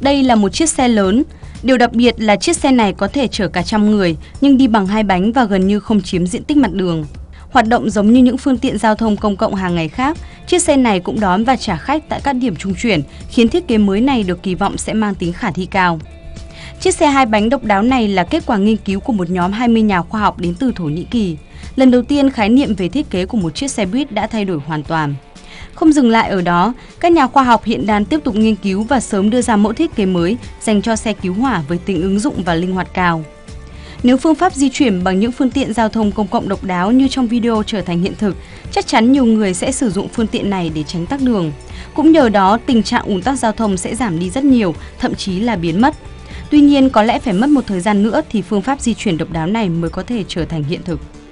Đây là một chiếc xe lớn. Điều đặc biệt là chiếc xe này có thể chở cả trăm người, nhưng đi bằng hai bánh và gần như không chiếm diện tích mặt đường. Hoạt động giống như những phương tiện giao thông công cộng hàng ngày khác, chiếc xe này cũng đón và trả khách tại các điểm trung chuyển, khiến thiết kế mới này được kỳ vọng sẽ mang tính khả thi cao. Chiếc xe hai bánh độc đáo này là kết quả nghiên cứu của một nhóm 20 nhà khoa học đến từ Thổ Nhĩ Kỳ. Lần đầu tiên, khái niệm về thiết kế của một chiếc xe buýt đã thay đổi hoàn toàn. Không dừng lại ở đó, các nhà khoa học hiện đang tiếp tục nghiên cứu và sớm đưa ra mẫu thiết kế mới dành cho xe cứu hỏa với tính ứng dụng và linh hoạt cao. Nếu phương pháp di chuyển bằng những phương tiện giao thông công cộng độc đáo như trong video trở thành hiện thực, chắc chắn nhiều người sẽ sử dụng phương tiện này để tránh tắc đường. Cũng nhờ đó, tình trạng ùn tắc giao thông sẽ giảm đi rất nhiều, thậm chí là biến mất. Tuy nhiên, có lẽ phải mất một thời gian nữa thì phương pháp di chuyển độc đáo này mới có thể trở thành hiện thực.